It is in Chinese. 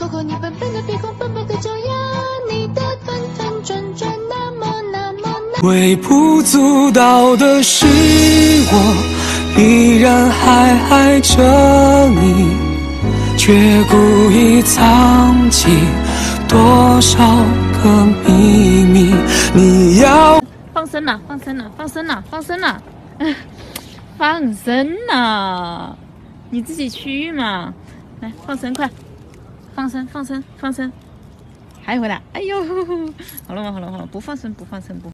扣扣，你笨笨的鼻孔，笨笨的脚丫，你的团团转转，那么微不足道的是我，依然还爱着你，却故意藏起多少个秘密。你要放生了，放生了，放生了，放生了，放生了，你自己去嘛，来放生，快，放生，放生，放生，还回来，哎呦，好了嘛，好了，好了，不放生，不放生，不。